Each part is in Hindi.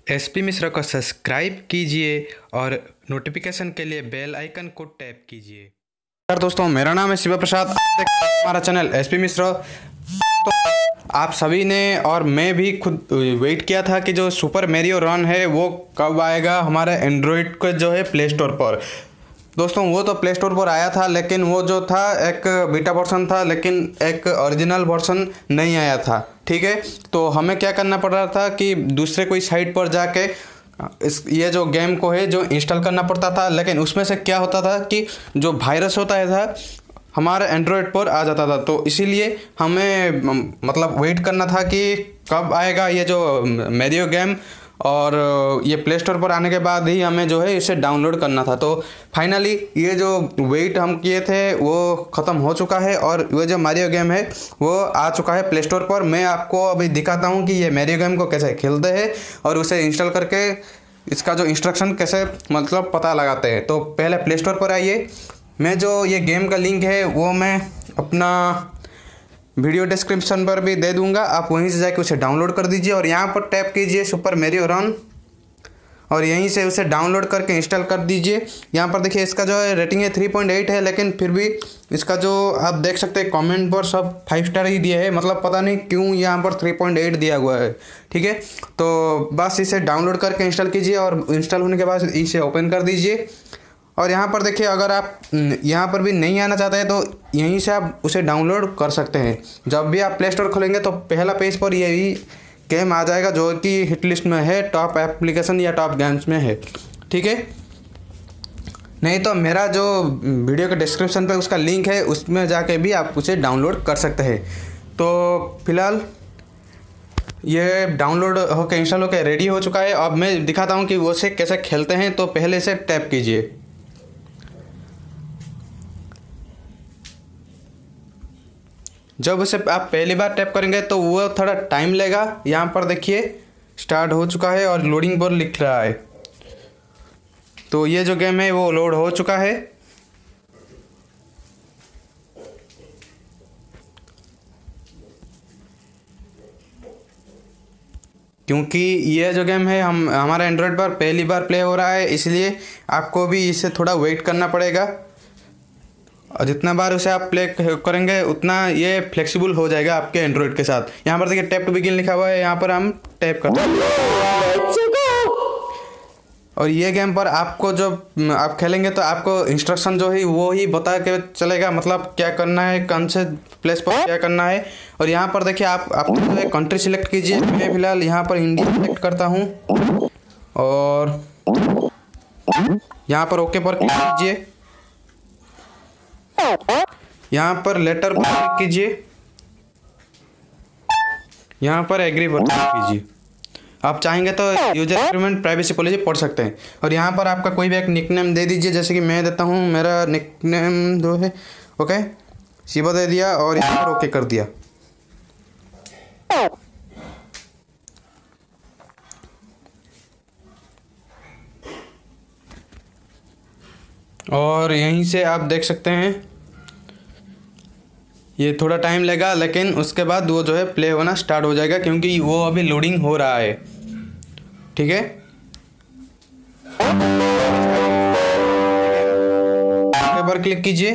एसपी मिश्रा को सब्सक्राइब कीजिए और नोटिफिकेशन के लिए बेल आइकन को टैप कीजिए। नमस्कार दोस्तों, मेरा नाम है शिव प्रसाद। आप देख रहे हैं हमारा चैनल एसपी मिश्रा। तो आप सभी ने और मैं भी खुद वेट किया था कि जो सुपर मैरियो रन है वो कब आएगा हमारे एंड्रॉयड के जो है प्ले स्टोर पर। दोस्तों वो तो प्ले स्टोर पर आया था, लेकिन वो जो था एक बीटा वर्सन था, लेकिन एक ओरिजिनल वर्सन नहीं आया था। ठीक है, तो हमें क्या करना पड़ रहा था कि दूसरे कोई साइट पर जाके ये जो गेम को है जो इंस्टॉल करना पड़ता था, लेकिन उसमें से क्या होता था कि जो वायरस होता है था हमारे एंड्रॉयड पर आ जाता था। तो इसीलिए हमें मतलब वेट करना था कि कब आएगा ये जो मैरियो गेम, और ये प्ले स्टोर पर आने के बाद ही हमें जो है इसे डाउनलोड करना था। तो फाइनली ये जो वेट हम किए थे वो ख़त्म हो चुका है और ये जो मैरियो गेम है वो आ चुका है प्ले स्टोर पर। मैं आपको अभी दिखाता हूँ कि ये मैरियो गेम को कैसे खेलते हैं और उसे इंस्टॉल करके इसका जो इंस्ट्रक्शन कैसे मतलब पता लगाते हैं। तो पहले प्ले स्टोर पर आइए। मैं जो ये गेम का लिंक है वो मैं अपना वीडियो डिस्क्रिप्शन पर भी दे दूंगा, आप वहीं से जाके उसे डाउनलोड कर दीजिए और यहाँ पर टैप कीजिए सुपर मैरियो रन और यहीं से उसे डाउनलोड करके इंस्टॉल कर दीजिए। यहाँ पर देखिए इसका जो है रेटिंग है 3.8 है, लेकिन फिर भी इसका जो आप देख सकते हैं कमेंट पर सब 5 स्टार ही दिए है, मतलब पता नहीं क्यों यहाँ पर 3.8 दिया हुआ है। ठीक है, तो बस इसे डाउनलोड करके इंस्टॉल कीजिए और इंस्टॉल होने के बाद इसे ओपन कर दीजिए। और यहाँ पर देखिए अगर आप यहाँ पर भी नहीं आना चाहते हैं तो यहीं से आप उसे डाउनलोड कर सकते हैं। जब भी आप प्ले स्टोर खोलेंगे तो पहला पेज पर यही गेम आ जाएगा जो कि हिट लिस्ट में है, टॉप एप्लीकेशन या टॉप गेम्स में है। ठीक है, नहीं तो मेरा जो वीडियो के डिस्क्रिप्शन पे उसका लिंक है उसमें जाके भी आप उसे डाउनलोड कर सकते हैं। तो फिलहाल ये डाउनलोड होकर इंस्टॉल होकर रेडी हो चुका है। अब मैं दिखाता हूँ कि वो से कैसे खेलते हैं। तो पहले से टैप कीजिए। जब उसे आप पहली बार टैप करेंगे तो वो थोड़ा टाइम लेगा। यहाँ पर देखिए स्टार्ट हो चुका है और लोडिंग पर लिख रहा है। तो ये जो गेम है वो लोड हो चुका है। क्योंकि ये जो गेम है हमारा एंड्रॉयड पर पहली बार प्ले हो रहा है, इसलिए आपको भी इसे थोड़ा वेट करना पड़ेगा और जितना बार उसे आप प्ले करेंगे उतना ये फ्लेक्सिबल हो जाएगा आपके एंड्रॉयड के साथ। यहाँ पर देखिए टैप टू बिगिन लिखा हुआ है, यहाँ पर हम टैप करते हैं और ये गेम पर आपको जो आप खेलेंगे तो आपको इंस्ट्रक्शन जो है वो ही बता के चलेगा, मतलब क्या करना है, कौन से प्लेस पर क्या करना है। और यहाँ पर देखिए आप जो है कंट्री सिलेक्ट कीजिए। मैं फिलहाल यहाँ पर इंडिया सिलेक्ट करता हूँ और यहाँ पर ओके पर क्लिक कीजिए। यहाँ पर लेटर पर क्लिक कीजिए, यहाँ पर एग्री पर क्लिक कीजिए। आप चाहेंगे तो यूजर एग्रीमेंट प्राइवेसी पॉलिसी पढ़ सकते हैं और यहाँ पर आपका कोई भी एक निकनेम दे दीजिए। जैसे कि मैं देता हूँ, मेरा निकनेम जो है ओके शिवा दे दिया और यहाँ पर ओके कर दिया। और यहीं से आप देख सकते हैं ये थोड़ा टाइम लेगा, लेकिन उसके बाद वो जो है प्ले होना स्टार्ट हो जाएगा क्योंकि वो अभी लोडिंग हो रहा है। ठीक है, ओके पर क्लिक कीजिए।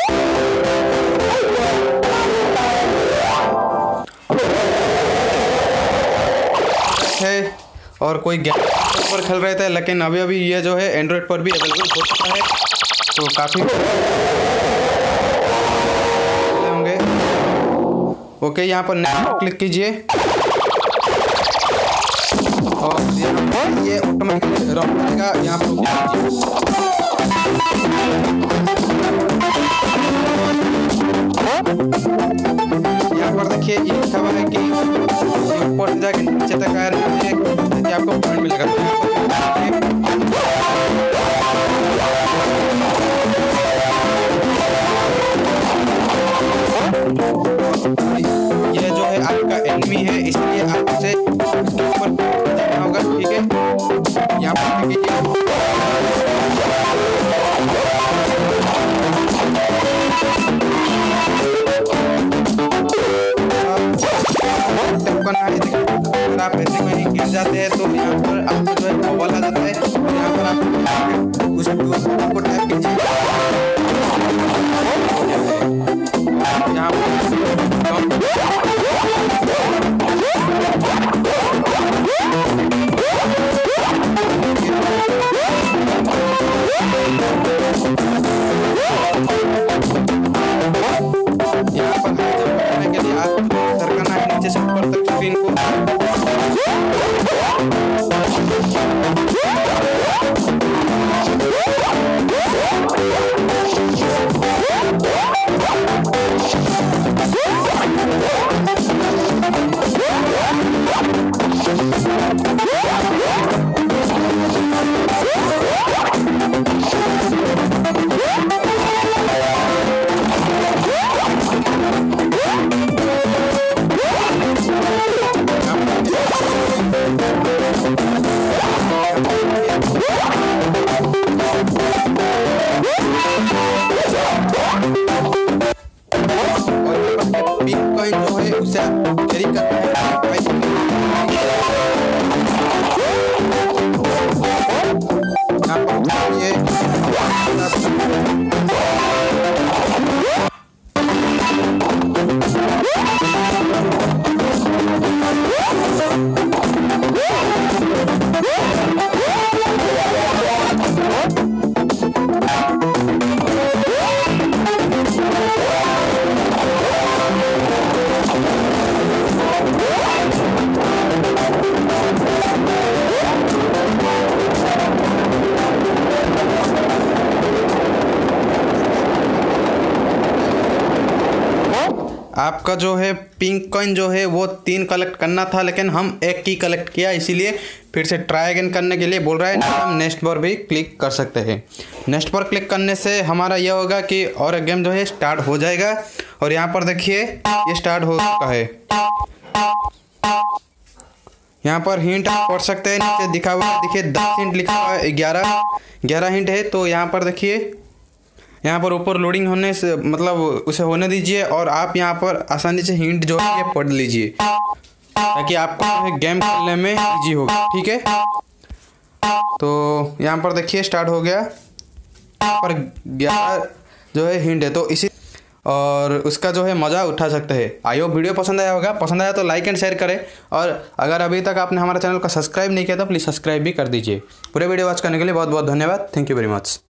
है और कोई गेम पर खेल रहे थे, लेकिन अभी अभी ये जो है एंड्रॉयड पर भी अवेलेबल हो चुका है। तो काफ़ी होंगे। ओके, यहाँ पर नेक्स्ट पर क्लिक कीजिए और ये ऑटोमेटिकली रन करेगा। यहाँ पर यहाँ पर देखिए ये लिखा हुआ है कि ऊपर से जाके नीचे तक आ रहा है, आपको पॉइंट मिलेगा। ये जो है आपका एनिमी है, इसलिए आप उसे उसके ऊपर जाना होगा। ठीक है, यहाँ पर टैप करना है। देखिए अगर आप ऐसे कहीं गिर जाते हैं तो यहाँ पर आपको जो है बबल आ जाता है, और यहाँ पर आप उस बबल को टैप कीजिए। यहाँ पर करने के लिए आप सरकाना है नीचे से ऊपर तक स्क्रीन को। पिंक कॉइन जो है उसे आप कैरी करना है। आपका जो है पिंक कॉइन जो है वो 3 कलेक्ट करना था, लेकिन हम एक की कलेक्ट किया, इसीलिए फिर से ट्राई अगेन करने के लिए बोल रहा है। हम नेक्स्ट पर भी क्लिक कर सकते हैं। नेक्स्ट पर क्लिक करने से हमारा यह होगा कि और एक गेम जो है स्टार्ट हो जाएगा। और यहाँ पर देखिए ये स्टार्ट हो चुका है। यहाँ पर हिंट आप पढ़ सकते हैं, नीचे दिखा हुआ है देखिए 10 हिंट लिखा हुआ है, 11 हिंट है। तो यहाँ पर देखिए यहाँ पर ऊपर लोडिंग होने से मतलब उसे होने दीजिए, और आप यहाँ पर आसानी से हिंट जो है ये पढ़ लीजिए, ताकि आपको गेम खेलने में इजी होगा। ठीक है, तो यहाँ पर देखिए स्टार्ट हो गया। यहाँ पर 11 जो है हिंट है, तो इसी और उसका जो है मज़ा उठा सकते हैं। आई होप वीडियो पसंद आया होगा। पसंद आया तो लाइक एंड शेयर करें, और अगर अभी तक आपने हमारे चैनल को सब्सक्राइब नहीं किया तो प्लीज़ सब्सक्राइब भी कर दीजिए। पूरे वीडियो वॉच करने के लिए बहुत बहुत धन्यवाद। Thank you very much.